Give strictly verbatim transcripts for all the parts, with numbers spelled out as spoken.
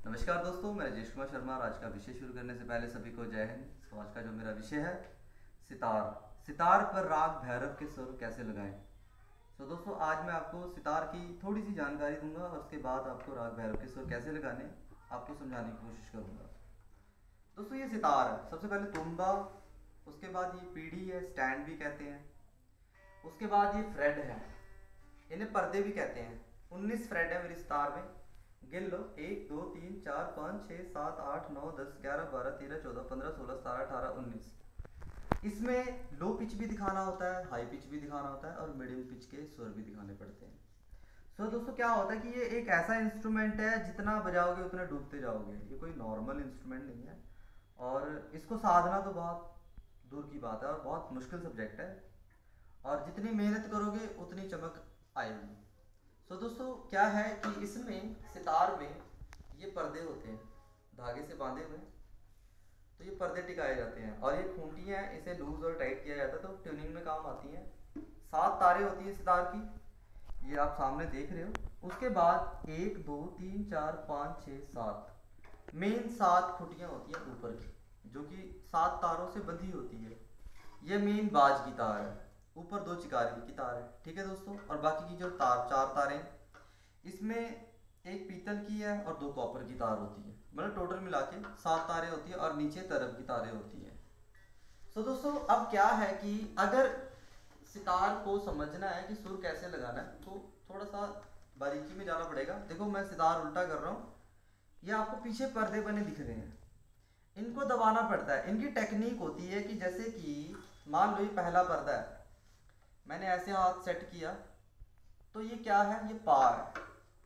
नमस्कार दोस्तों, मैं राजेश कुमार शर्मा और आज का विषय शुरू करने से पहले सभी को जय हिंद। तो आज का जो मेरा विषय है सितार सितार पर राग भैरव के सुर कैसे लगाएं। तो दोस्तों आज मैं आपको सितार की थोड़ी सी जानकारी दूंगा और उसके बाद आपको राग भैरव के सुर कैसे लगाने आपको समझाने की कोशिश करूंगा। दोस्तों ये सितार है, सबसे पहले तुंबा, उसके बाद ये पीढ़ी है, स्टैंड भी कहते हैं, उसके बाद ये फ्रेड है, इन्हें पर्दे भी कहते हैं। उन्नीस फ्रेड है मेरी सितार में, गिन लो। एक दो तीन चार पाँच छः सात आठ नौ दस ग्यारह बारह तेरह चौदह पंद्रह सोलह सतारह अठारह उन्नीस। इसमें लो पिच भी दिखाना होता है, हाई पिच भी दिखाना होता है और मीडियम पिच के स्वर भी दिखाने पड़ते हैं। सो so, दोस्तों क्या होता है कि ये एक ऐसा इंस्ट्रूमेंट है जितना बजाओगे उतना डूबते जाओगे। ये कोई नॉर्मल इंस्ट्रूमेंट नहीं है और इसको साधना तो बहुत दूर की बात है और बहुत मुश्किल सब्जेक्ट है, और जितनी मेहनत करोगे उतनी चमक आएगी। सो so, दोस्तों क्या है कि इसमें सितार में ये पर्दे होते हैं धागे से बांधे हुए, तो ये पर्दे टिकाए जाते हैं और ये खूंटियाँ हैं, इसे लूज और टाइट किया जाता है तो ट्यूनिंग में काम आती हैं। सात तारें होती हैं सितार की, ये आप सामने देख रहे हो। उसके बाद एक दो तीन चार पाँच छः सात मेन सात खुटियाँ होती हैं ऊपर की, जो कि सात तारों से बंधी होती है। ये मेन बाज की तार है, ऊपर दो चिकारी की तार है, ठीक है दोस्तों। और बाकी की जो तार चार तारें, इसमें एक पीतल की है और दो कॉपर की तार होती है, मतलब टोटल मिला के सात तारें होती है और नीचे तरफ की तारें होती हैं। सो दोस्तों अब क्या है कि अगर सितार को समझना है कि सुर कैसे लगाना है तो थोड़ा सा बारीकी में जाना पड़ेगा। देखो मैं सितार उल्टा कर रहा हूँ, ये आपको पीछे पर्दे बने दिख रहे हैं, इनको दबाना पड़ता है। इनकी टेक्निक होती है कि जैसे कि मान लो ये पहला पर्दा है, मैंने ऐसे हाथ सेट किया तो ये क्या है, ये पा है,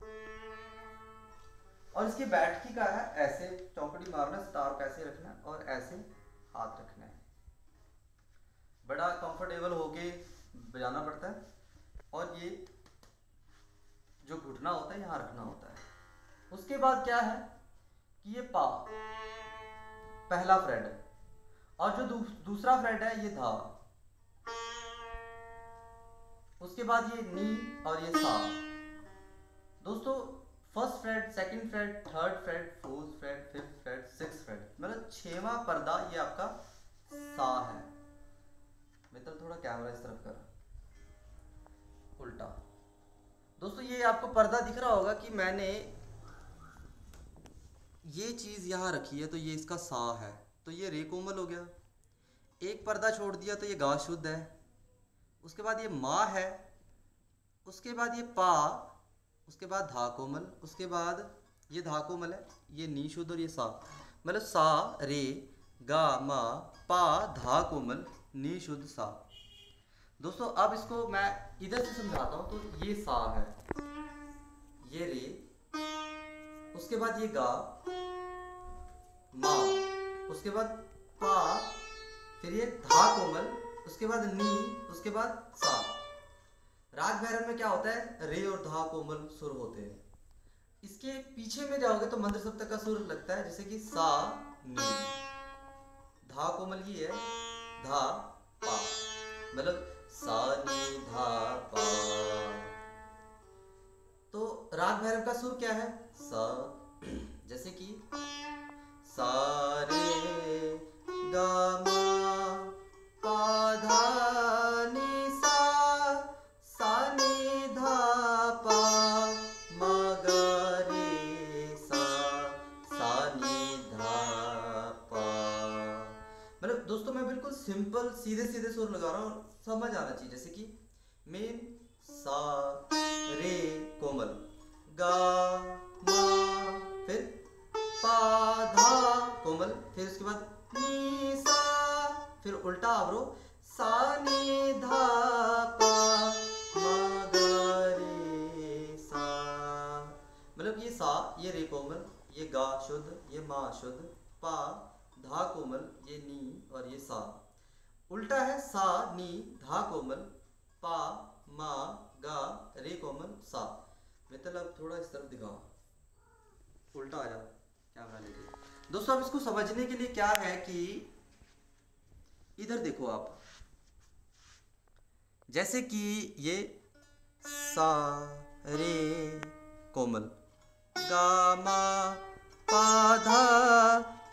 और इसकी बैठकी का है ऐसे चौकड़ी मारना, सितार को ऐसे रखना है और ऐसे हाथ रखना है। बड़ा कंफर्टेबल होके बजाना पड़ता है और ये जो घुटना होता है यहाँ रखना होता है। उसके बाद क्या है कि ये पा पहला फ्रेड है और जो दू, दूसरा फ्रेड है ये धा, उसके बाद ये नी और ये सा। दोस्तों first fret, second fret, third fret, fourth fret, fifth fret, six fret, मतलब छेवां पर्दा ये आपका सा है। मित्र थोड़ा कैमरा इस तरफ कर उल्टा। दोस्तों ये आपको पर्दा दिख रहा होगा कि मैंने ये चीज यहां रखी है, तो ये इसका सा है, तो ये रे कोमल हो गया। एक पर्दा छोड़ दिया तो ये गा शुद्ध है, उसके बाद ये माँ है, उसके बाद ये पा, उसके बाद धा कोमल, उसके बाद ये धा कोमल है, ये नी शुद्ध और ये सा, मतलब सा रे गा मा पा धा कोमल नी शुद्ध सा। दोस्तों अब इसको मैं इधर से समझाता हूँ। तो ये सा है, ये रे, उसके बाद ये गा मा, उसके बाद पा, फिर ये धा कोमल, उसके बाद नी, उसके बाद सा। राग भैरव में क्या होता है, रे और धा कोमल सुर होते हैं। इसके पीछे में जाओगे तो मंत्र सप्तक का सुर लगता है, जैसे कि सा नी, धा कोमल ये है, धा पा, मतलब सा नी धा पा। तो राग भैरव का सुर क्या है, सा, जैसे कि सा रे गा मा पा धा नी सा, सा नी धा पा मा गा रे सा, सा नी धा पा। मतलब दोस्तों मैं बिल्कुल सिंपल सीधे सीधे सुर लगा रहा हूँ, समझ आना चाहिए। जैसे कि मेन सा रे कोमल गा मा, फिर पा धा कोमल, फिर उसके बाद नी सा, फिर उल्टा आवरो सा नी धा पा मा गा रे सा। मतलब ये सा, ये रे कोमल, ये गा शुद्ध, ये मा शुद्ध, पा धा कोमल, ये नी और ये सा। उल्टा है सा नी धा कोमल पा मा गा रे कोमल सा। मतलब थोड़ा इस तरफ दिखाओ, उल्टा आ जा कैमरा लेके। दोस्तों अब इसको समझने के लिए क्या है कि इधर देखो आप, जैसे कि ये सा रे कोमल गा मा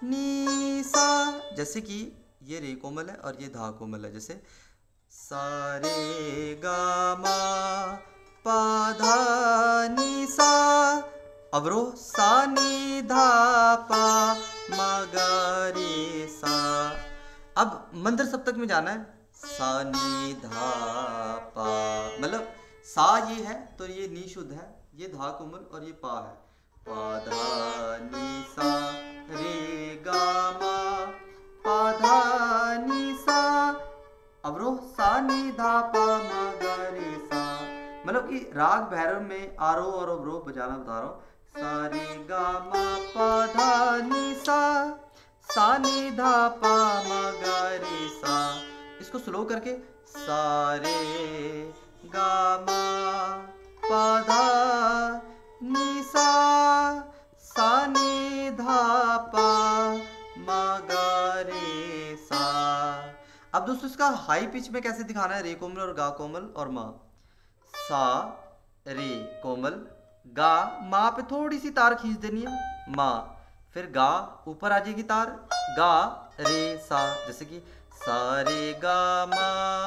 नी सा, जैसे कि ये रे कोमल है और ये धा कोमल है, जैसे सा रे गा मा पा धा नी सा। अवरोह सा नी धा पा मा गा रे सा। अब मंत्र सप्तक में जाना है, सा नी धा पा, मतलब सा ये है तो ये नी शुद्ध है, ये धा कोमल और ये पा है, पा धा नी सा रे गा मा पा धा नी सा। अवरोह सा नी धा पा मा गा रे सा। मतलब कि राग भैरव में आरोह और अवरोह बजाना बता रहा हूँ। सा रे गा मा पा धा नी सा, सा नी धा पा मा गा रे सा। इसको स्लो करके सा रे गा मा पा धा नी सा, सा नी धा पा मा गा रे सा। अब दोस्तों इसका हाई पिच में कैसे दिखाना है, रे कोमल और गा कोमल और मा। सा रे कोमल, गा, मा पे थोड़ी सी तार खींच देनी है, मा, फिर गा ऊपर आ जाएगी तार, गा रे सा, जैसे कि सा रे गा मा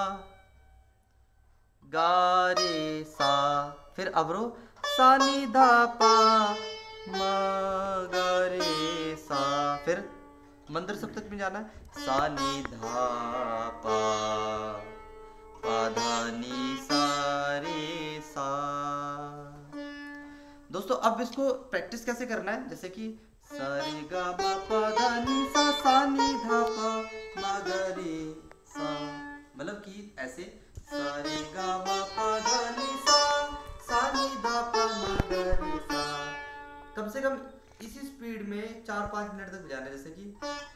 गा रे सा। फिर अवरोह सा नी धा पा मा गा रे सा। फिर मंत्र सप्तक में जाना है, सा नी धा पा पा धा नी सा रे सा। दोस्तों अब इसको प्रैक्टिस कैसे करना है, जैसे कि सा रे गा मा पा धा नी सा, सा नी धा पा मा गा रे सा। मतलब कि ऐसे सा रे गा मा पा धा नी सा, सा नी धा पा मा गा रे सा। कम से कम इसी स्पीड में चार पांच मिनट तक बजाना है, जैसे कि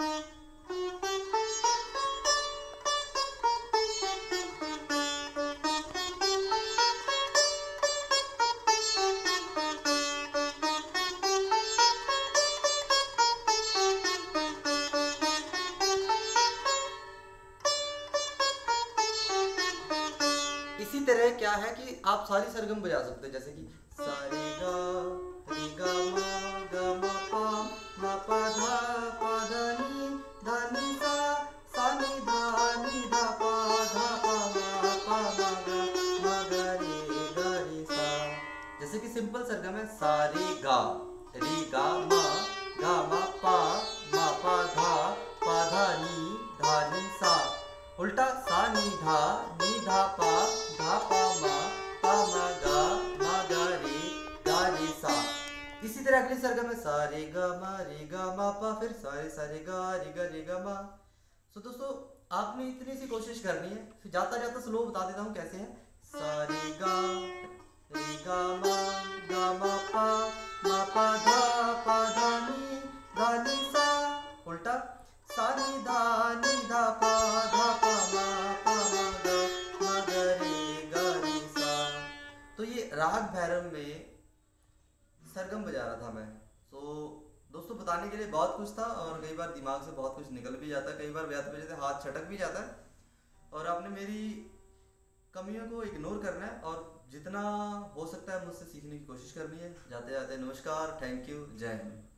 इसी तरह क्या है कि आप सारी सरगम बजा सकते हैं, जैसे कि सा रे गा रे गा मा गा मा पा मा पा धा पा धा नी धा नी सा, सा नी धा नी धा पा धा पा मा पा मा गा मा गा रे गा रे सा। जैसे कि सिंपल सरगम है, सा रे गा रे गा मा गा मा पा मा पा धा पा धा नी धा नी सा। उल्टा सा नी धा नी धा पा धा पा मा पा मा गा मा गा रे गा रे सा। इसी तरह अगली सरगम में सा रे गा मा रे गा मा पा, फिर सा रे सा रे गा रे गा रे गा मा। सो दोस्तों आपने इतनी सी कोशिश करनी है, फिर जाता जाता स्लो बता देता हूँ कैसे है। सा रे गा रे गा मा गा मा पा मा पा धा पा धा नी धा नी सा। उल्टा सा नी धा नी धा पा धा पा मा पा मा गा मा गा रे गा रे सा। तो ये राग भैरव में सरगम बजा रहा था मैं। तो दोस्तों बताने के लिए बहुत कुछ था और कई बार दिमाग से बहुत कुछ निकल भी जाता है, कई बार बजाते बजाते हाथ छटक भी जाता है। और आपने मेरी कमियों को इग्नोर करना है और जितना हो सकता है मुझसे सीखने की कोशिश करनी है। जाते जाते नमस्कार, थैंक यू, जय हिंद।